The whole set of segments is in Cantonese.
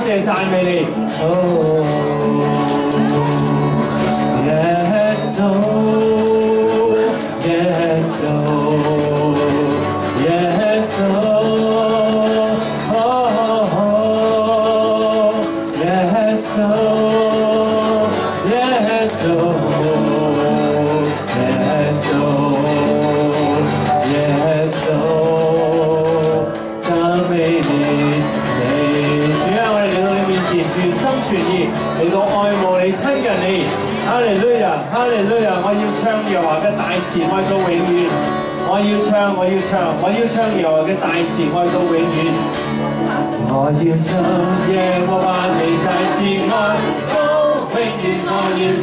謝讚美你。Yes, Lord, yes, Lord, yes, Lord, yes, Lord, yes, Lord, yes, Lord, yes, Lord， 讚美你。主啊，我哋嚟到你面前，全心全意嚟到愛慕你、親近你。哈利路亞，哈利路亞！我要唱耶和華嘅大慈愛到永遠。我要唱耶和華嘅大慈愛到永遠。我要唱耶和華你大慈愛到永遠。我要唱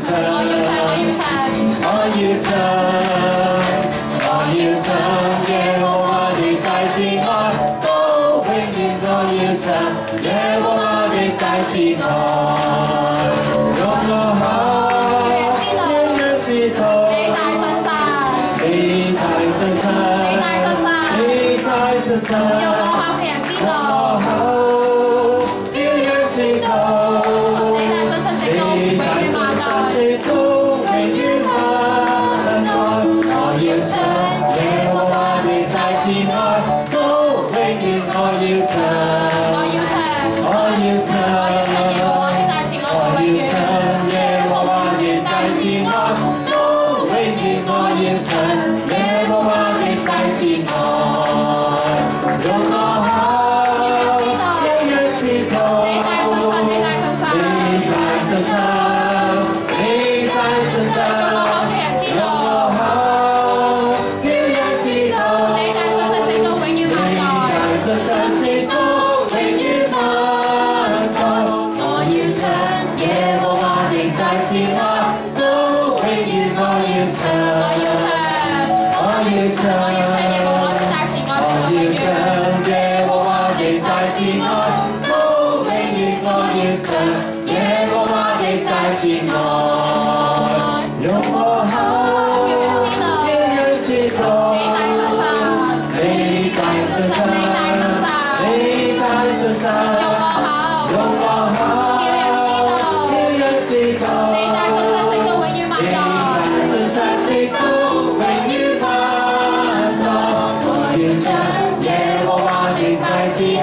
耶和華你大慈愛到永遠。我要唱耶和華的大慈愛。用我口。用我口嘅人知道，叫人知道，你大信實直到永遠萬代，永遠萬代。我要唱耶和華的大慈愛到永遠，我要唱耶和華的大慈愛到永遠，耶和華的大慈愛到永遠，我要唱耶和華的大慈愛。用我口，叫人知道，你大信實，你大信實，用我口嘅人知道，叫人知道，你大信實直到永遠萬代，我要唱耶和華的大慈愛到永遠，我要唱耶和華的大慈愛直到永遠。大慈愛到永遠，我要唱耶和華的大慈愛。用我口，叫人知道，你大信實，你大信實，你大信實，你大信實。用我口，叫人知道，你大信實直到永遠萬代，直到永遠萬代。我要唱耶和華的大慈愛。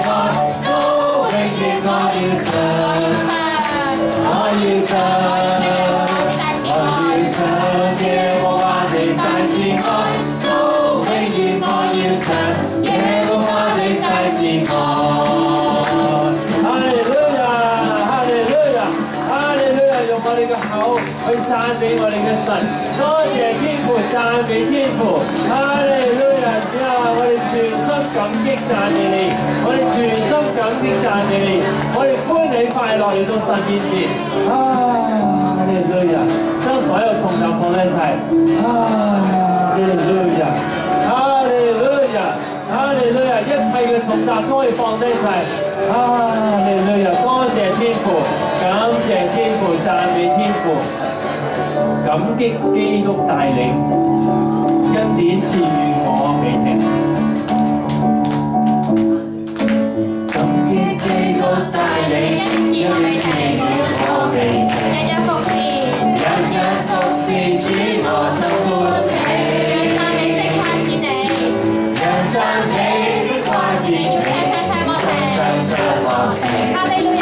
去讚美我哋嘅神，多謝天父，讚美天父，哈利路亞！主啊，我哋全心感激讚美你，我哋全心感激讚美你，我哋歡喜快樂嚟到神面前，哈利路亞！將所有重擔放喺一齊，哈利路亞，哈利路亞，哈利路亞！一切嘅重擔都可以放低晒，哈利路亞！多謝天父，感謝天父，讚美天父。感激基督帶領，恩典賜予我未停。感激基督帶領，恩賜我未停，日日服侍主，我心歡喜。讓讚美聲誇賜你，讓讚美聲誇賜你，要唱我聽，哈利路亞。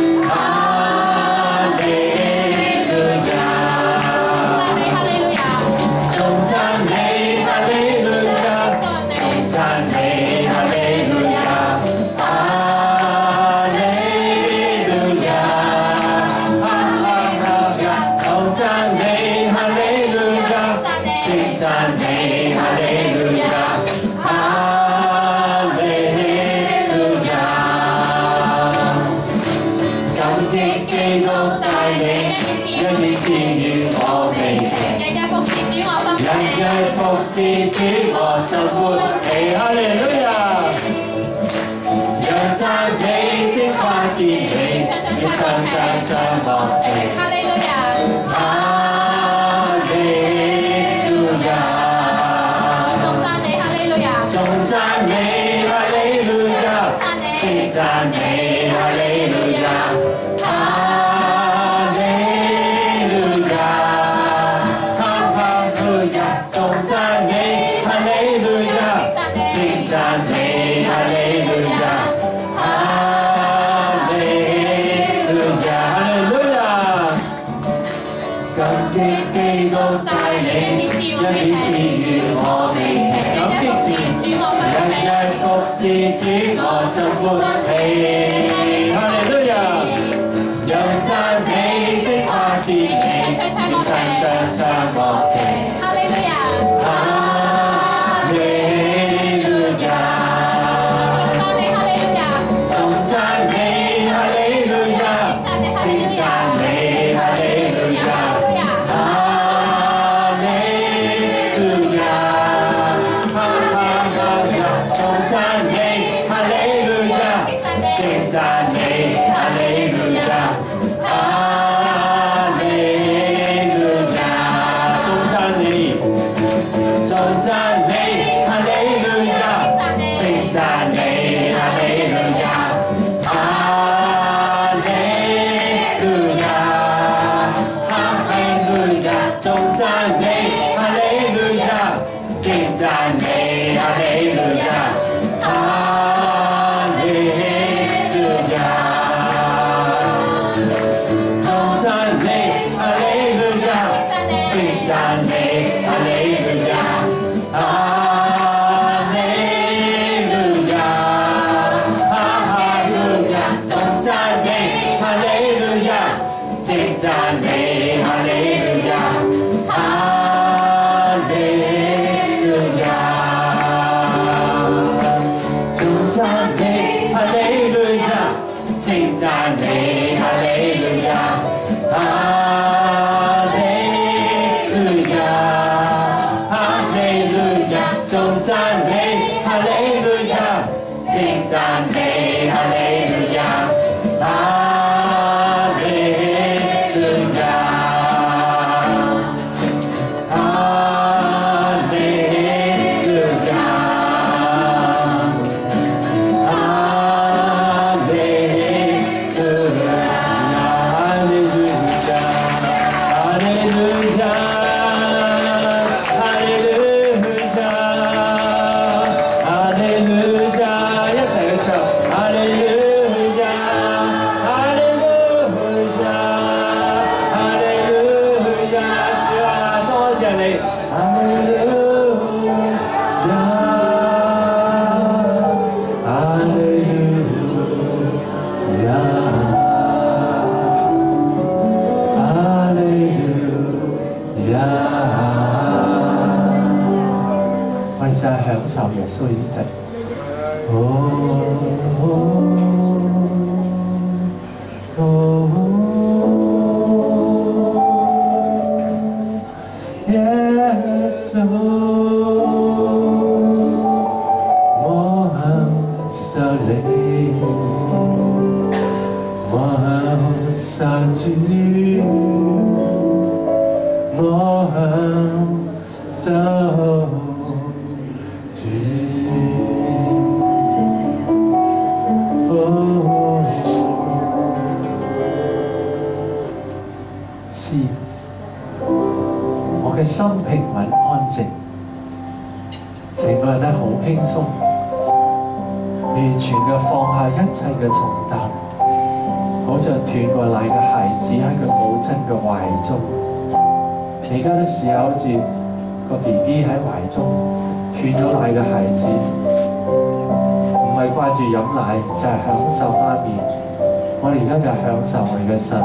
是主我心歡喜，哈利路亞！讓讚美聲誇賜你，唱我聽，哈利路亞！哈利路亞！頌讚你，哈利路亞！頌讚你，哈利路亞！讚你，哈利路亞！ 主我心歡喜。哈利路亞，讓讚美釋花之美，唱樂器。 哈利路亞， 哈利路亞， 頌讚你哈利路亞， 頌讚你哈利路亞，稱讚你哈利路亞，哈利路亞，哈利路亞，頌讚你哈利路亞，稱讚你哈利路亞，哈利路亞，頌讚你，頌讚你哈利路亞，稱讚你哈利路亞，哈利路亞，哈利路亞，頌讚你哈利路亞，稱讚你哈利路亞，哈利路亞，頌讚你哈利路亞，稱讚你哈利路亞，哈利路亞，哈利路亞，頌讚你哈利路亞，稱讚你哈利路亞，哈利路亞，頌讚你哈利路亞，稱讚你哈利路亞，哈利路亞，哈利路亞，頌讚你哈利路亞，稱讚你哈利路亞，哈利路亞，哈利路亞，哈利路亞，哈利路亞，哈利路亞，哈利路亞，一齊去唱，哈利路亞，哈利路亞，哈利路亞，主啊，多謝你，哈利路亞，哈利路亞，哈利路亞，我哋試下享受耶穌呢啲祭。耶穌，我享受你，我享受主，我享受主。是我嘅心平穩安靜，成個人咧好輕鬆，完全嘅放下一切嘅重擔，好像斷過奶嘅孩子喺佢母親嘅懷中。而家都試下好似個 BB 喺懷中斷咗奶嘅孩子，唔係掛住飲奶，就係享受媽咪。我哋而家就係享受我哋嘅神。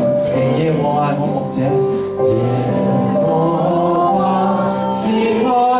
耶和華是我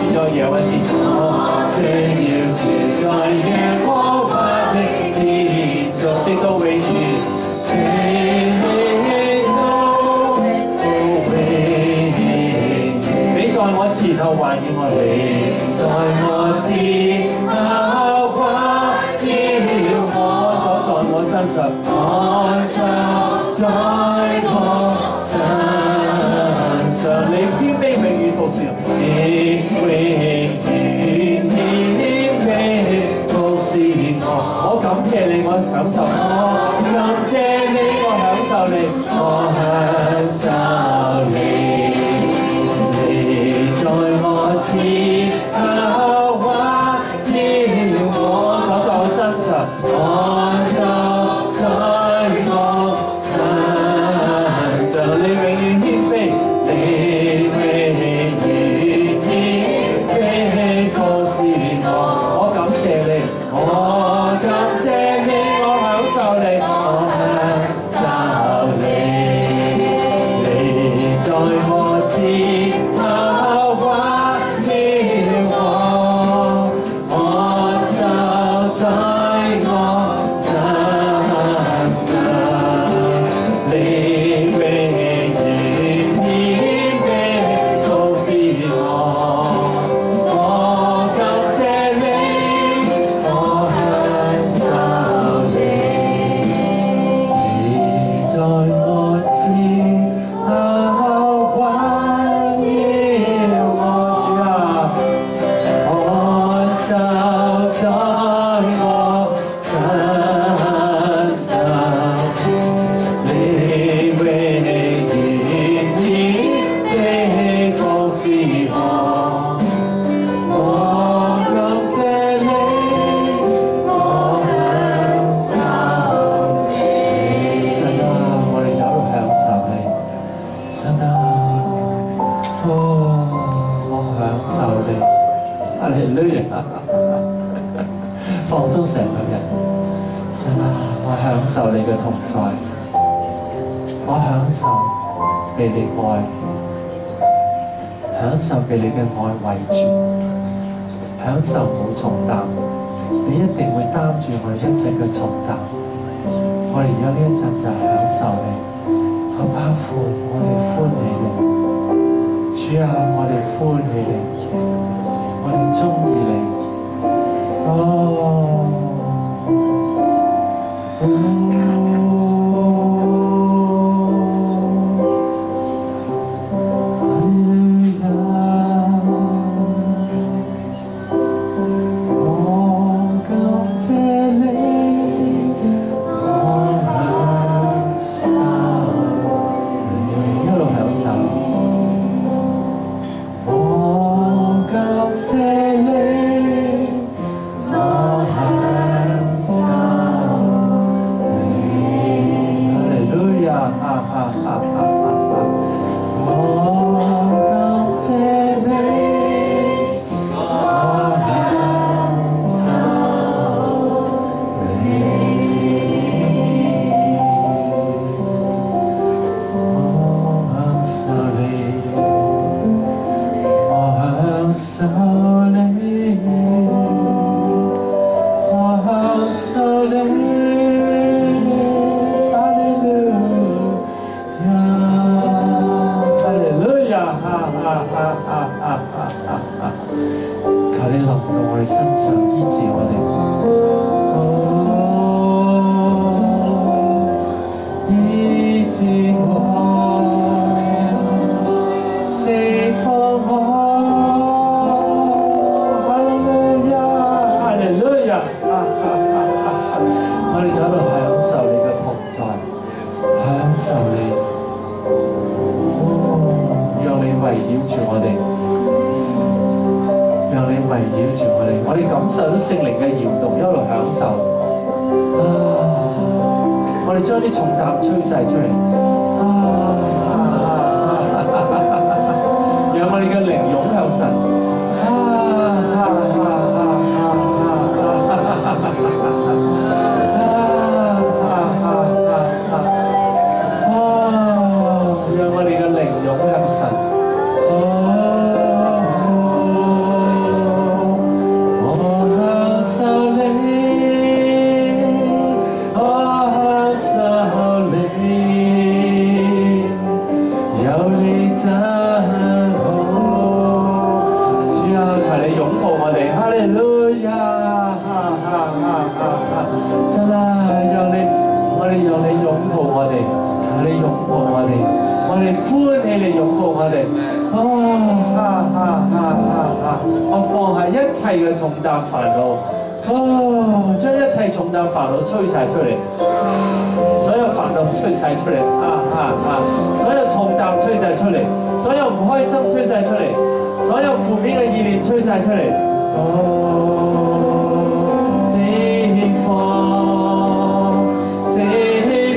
在耶和華殿，我需要住在耶和華的殿中，直到永遠，直到永遠。你在我前後環繞我，你在我前後環繞我，所在我身上，我手在我身上，你謙卑永遠服侍我，你永遠謙卑服侍我。我感謝你，我享受，我感謝你，我享受你，我享受你。你在我前後環繞我，手在我身上，我手在我身上，你永遠謙卑，你永遠謙卑服侍我。我感謝你，我感謝你，我享受你，我享受你。你在我前後環繞我，我手在我身上，你永遠謙卑服侍我。我感謝你，我享受你。你在我前後環繞我，主啊，我手在我身上，你永遠謙卑服侍我。我感謝你，我享受你。神啊，我哋有享受你。神啊，哦，我享受你。哈利路亞，放鬆成個人。神啊，我享受你嘅同在，我享受被你愛，享受被你嘅愛圍住，享受冇重擔，你一定會擔住我哋一切嘅重擔。我哋而家呢一陣就享受你，阿爸父，我哋歡喜你，主啊，我哋歡喜你，我哋鍾意你，哦。讓我哋嘅靈湧向神。 我放下一切嘅重擔煩惱，將一切重擔煩惱吹晒出嚟，所有煩惱吹晒出嚟，所有重擔吹晒出嚟，所有唔開心吹晒出嚟，所有負面嘅意念吹晒出嚟，釋放，釋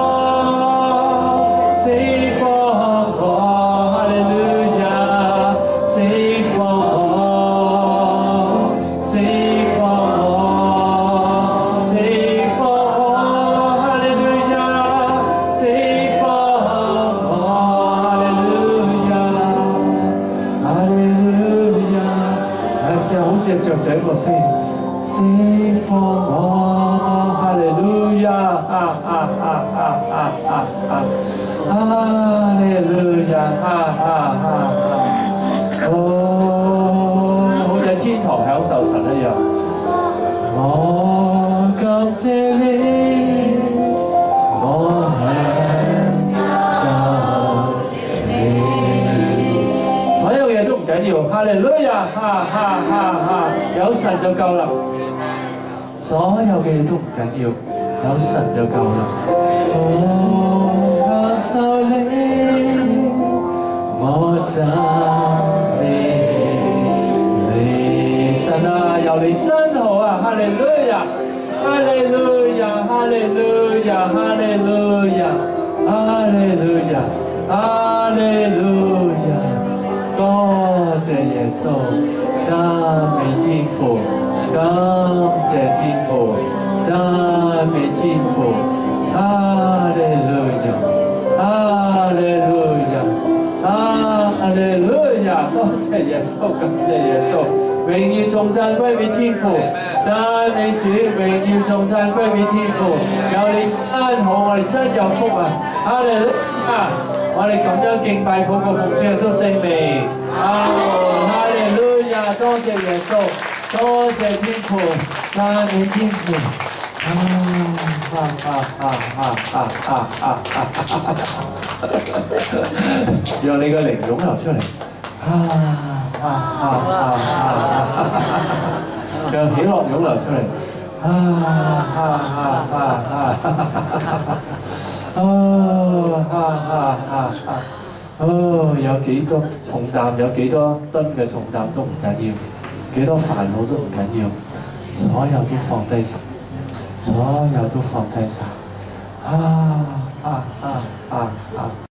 放，釋放我，哈利路亞，釋放我，釋放我，釋放我，哈利路亞，釋放我，哈利路亞，哈利路亞，有時候好似雀仔咁飛，釋放我，哈利路亞，哈利路亞，好似喺天堂享受神一樣。我感謝你，我享受你，所有嘢都唔緊要，哈利路亞，有神就夠啦。所有嘅嘢都唔緊要，有神就夠啦。我享受你，我讚美你，神啊，有你真好啊！哈利路亞，哈利路亞，哈利路亞，哈利路亞，哈利路亞，哈利路亞，多謝耶穌，讚美天父。感謝天父，讚美天父，哈利路亞，哈利路亞，哈利路亞，多謝耶穌，感謝耶穌，榮耀頌讚歸俾天父，讚美主，榮耀頌讚歸俾天父，有你真好，我哋真有福啊！哈利路亞，我哋咁樣敬拜禱告奉主耶穌聖名，哈利路亞，多謝耶穌。多謝天父，讚美天父，讓你嘅靈湧流出嚟，讓喜樂湧流出嚟，有幾多重擔，有幾多噸嘅重擔都唔緊要。幾多煩惱都唔緊要，所有都放低晒，所有都放低晒。